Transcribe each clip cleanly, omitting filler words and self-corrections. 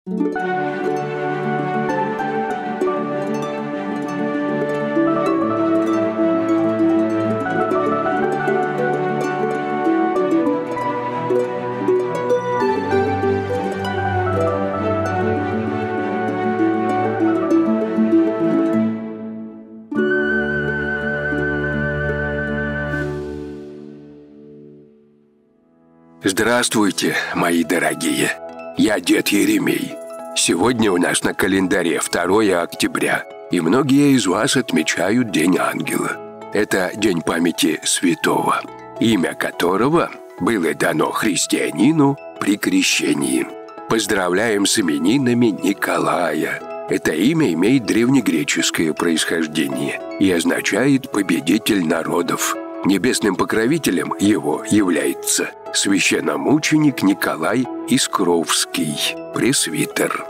Здравствуйте, мои дорогие! Я дед Еремей. Сегодня у нас на календаре 2 октября, и многие из вас отмечают День Ангела. Это день памяти святого, имя которого было дано христианину при крещении. Поздравляем с именинами Николая. Это имя имеет древнегреческое происхождение и означает «победитель народов». Небесным покровителем его является священномученик Николай Искровский, пресвитер.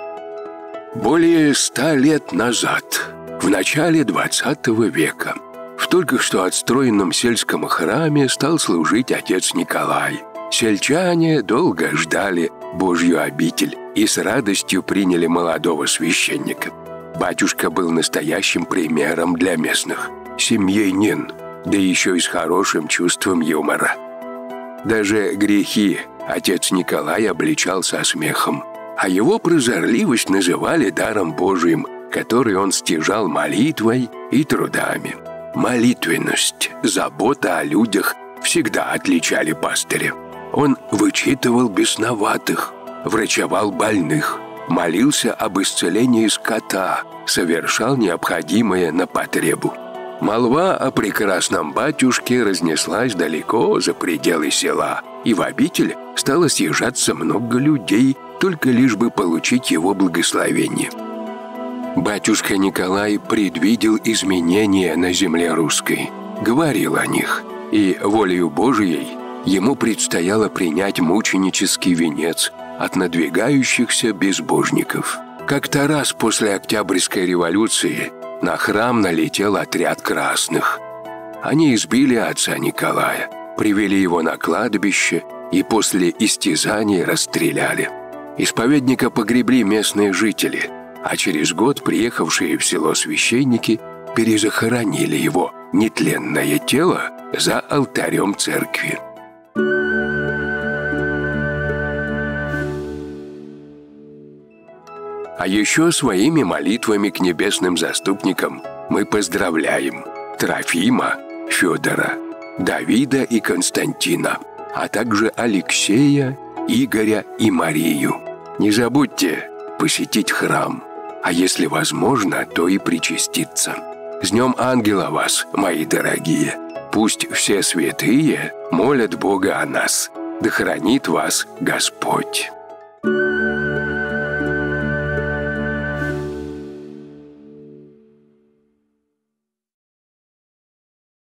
Более 100 лет назад, в начале 20 века, в только что отстроенном сельском храме стал служить отец Николай. Сельчане долго ждали Божью обитель и с радостью приняли молодого священника. Батюшка был настоящим примером для местных. Семьянин, да еще и с хорошим чувством юмора. Даже грехи отец Николай обличал со смехом, а его прозорливость называли даром Божиим, который он стяжал молитвой и трудами. Молитвенность, забота о людях всегда отличали пастыря. Он вычитывал бесноватых, врачевал больных, молился об исцелении скота, совершал необходимое на потребу. Молва о прекрасном батюшке разнеслась далеко за пределы села, и в обитель стало съезжаться много людей, только лишь бы получить его благословение. Батюшка Николай предвидел изменения на земле русской, говорил о них, и волею Божией ему предстояло принять мученический венец от надвигающихся безбожников. Как-то раз после Октябрьской революции на храм налетел отряд красных. Они избили отца Николая, привели его на кладбище и после истязаний расстреляли. Исповедника погребли местные жители, а через год приехавшие в село священники перезахоронили его нетленное тело за алтарем церкви. А еще своими молитвами к небесным заступникам мы поздравляем Трофима, Федора, Давида и Константина, а также Алексея, Игоря и Марию. Не забудьте посетить храм, а если возможно, то и причаститься. С Днем Ангела вас, мои дорогие! Пусть все святые молят Бога о нас, да хранит вас Господь!